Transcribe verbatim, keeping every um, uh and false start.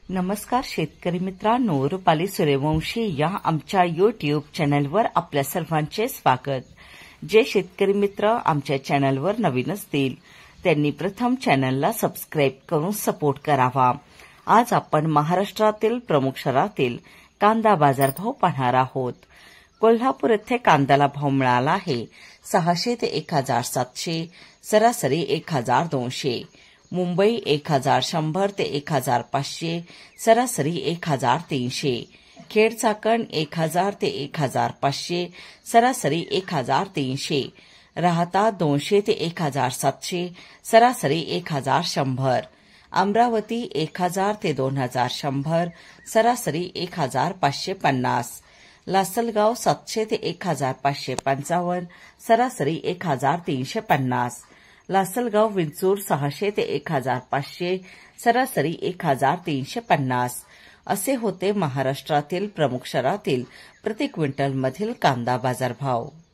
नमस्कार शेतकरी मित्रांनो, रुपाली सूर्यवंशी या आमच्या यूट्यूब चॅनलवर आपल्या सर्वांचे स्वागत. जे शेतकरी मित्र आमच्या चॅनलवर नवीन असतील त्यांनी प्रथम चॅनलला सबस्क्राईब करून सपोर्ट करावा. आज आपण महाराष्ट्रातील प्रमुख शहरातील कांदा बाजारभाव पाहणार आहोत. कोल्हापूर येथे कांद्याला भाव मिळाला आहे सहाशे ते एक हजार सातशे, सरासरी एक हजार दोनशे. मुंबई एक हजार शंभर ते एक हजार पाचशे, सरासरी एक हजार तीनशे. खेड चाकण एक हजार ते एक हजार पाचशे, सरासरी एक हजार तीनशे. राहता दोनशे ते एक हजार सातशे, सरासरी एक हजार शंभर. अमरावती एक हजार ते दोन हजार शंभर, सरासरी एक हजार पाचशे पन्नास. लासलगाव सातशे ते एक हजार पाचशे पंचावन्न, सरासरी एक हजार तीनशे पन्नास. लासलगाव विंचूर सहाशे ते एक हजार पाचशे, सरासरी एक हजार तीनशे पन्नास. असे होते महाराष्ट्रातील प्रमुख शहरातील प्रति क्विंटलमधील कांदा बाजारभाव.